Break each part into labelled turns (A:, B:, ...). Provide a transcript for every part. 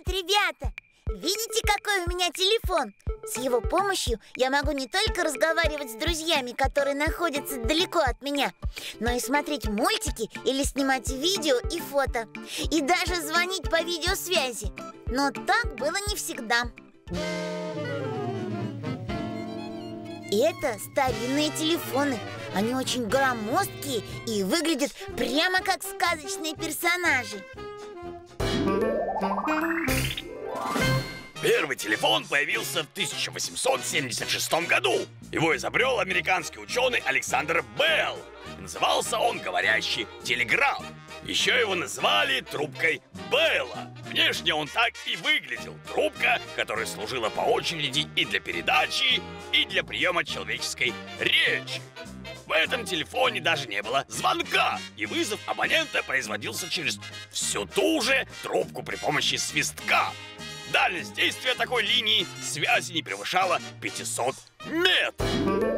A: Привет, ребята! Видите, какой у меня телефон? С его помощью я могу не только разговаривать с друзьями, которые находятся далеко от меня, но и смотреть мультики или снимать видео и фото, и даже звонить по видеосвязи. Но так было не всегда. И это старинные телефоны. Они очень громоздкие и выглядят прямо как сказочные персонажи.
B: Первый телефон появился в 1876 году. Его изобрел американский ученый Александр Белл. Назывался он говорящий телеграф. Еще его называли трубкой Белла. Внешне он так и выглядел. Трубка, которая служила по очереди и для передачи, и для приема человеческой речи. В этом телефоне даже не было звонка, и вызов абонента производился через всю ту же трубку при помощи свистка. Дальность действия такой линии связи не превышала 500 метров.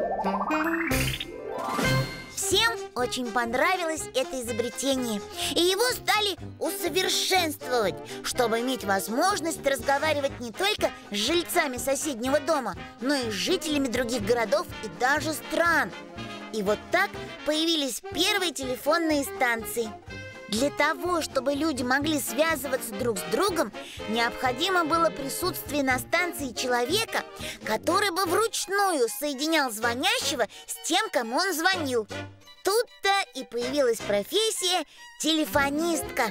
A: Всем очень понравилось это изобретение, и его стали усовершенствовать, чтобы иметь возможность разговаривать не только с жильцами соседнего дома, но и с жителями других городов и даже стран. И вот так появились первые телефонные станции. Для того, чтобы люди могли связываться друг с другом, необходимо было присутствие на станции человека, который бы вручную соединял звонящего с тем, кому он звонил. Тут-то и появилась профессия телефонистка.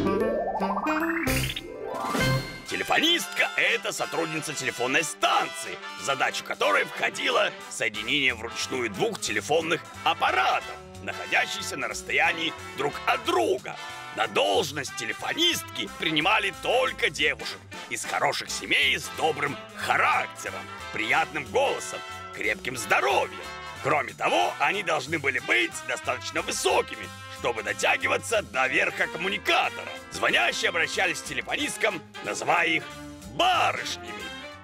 B: Телефонистка – это сотрудница телефонной станции, в задачу которой входило соединение вручную двух телефонных аппаратов, находящихся на расстоянии друг от друга. На должность телефонистки принимали только девушек из хороших семей с добрым характером, приятным голосом, крепким здоровьем. Кроме того, они должны были быть достаточно высокими, чтобы дотягиваться до верха коммуникатора. Звонящие обращались к телефонисткам, называя их барышнями.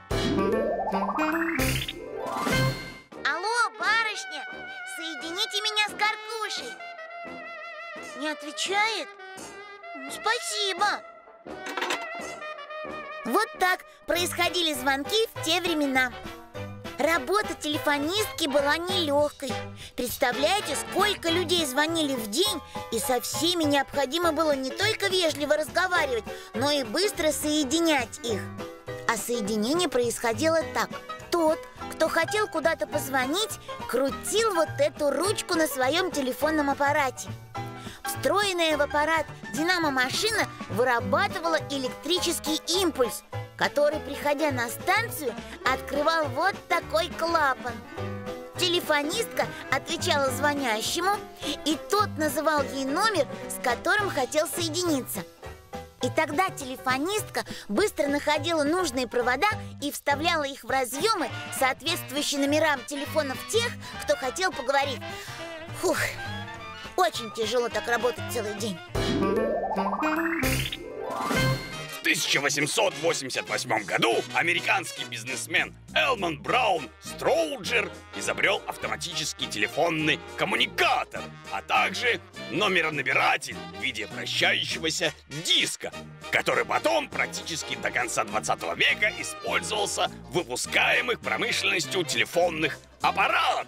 A: Алло, барышня, соедините меня с Каркушей. Не отвечает? Спасибо. Вот так происходили звонки в те времена. Работа телефонистки была нелегкой. Представляете, сколько людей звонили в день, и со всеми необходимо было не только вежливо разговаривать, но и быстро соединять их. А соединение происходило так. Тот, кто хотел куда-то позвонить, крутил вот эту ручку на своем телефонном аппарате. Встроенная в аппарат динамо-машина вырабатывала электрический импульс, который, приходя на станцию, открывал вот такой клапан. Телефонистка отвечала звонящему, и тот называл ей номер, с которым хотел соединиться. И тогда телефонистка быстро находила нужные провода и вставляла их в разъемы, соответствующие номерам телефонов тех, кто хотел поговорить. Фух, очень тяжело так работать целый день.
B: В 1888 году американский бизнесмен Элмон Браун Строуджер изобрел автоматический телефонный коммуникатор, а также номеронабиратель в виде вращающегося диска, который потом практически до конца 20 века использовался в выпускаемых промышленностью телефонных аппаратах.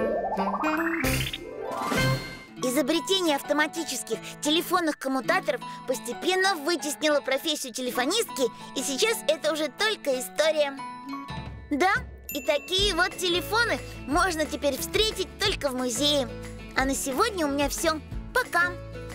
A: Изобретение автоматических телефонных коммутаторов постепенно вытеснило профессию телефонистки, и сейчас это уже только история. Да, и такие вот телефоны можно теперь встретить только в музее. А на сегодня у меня все. Пока!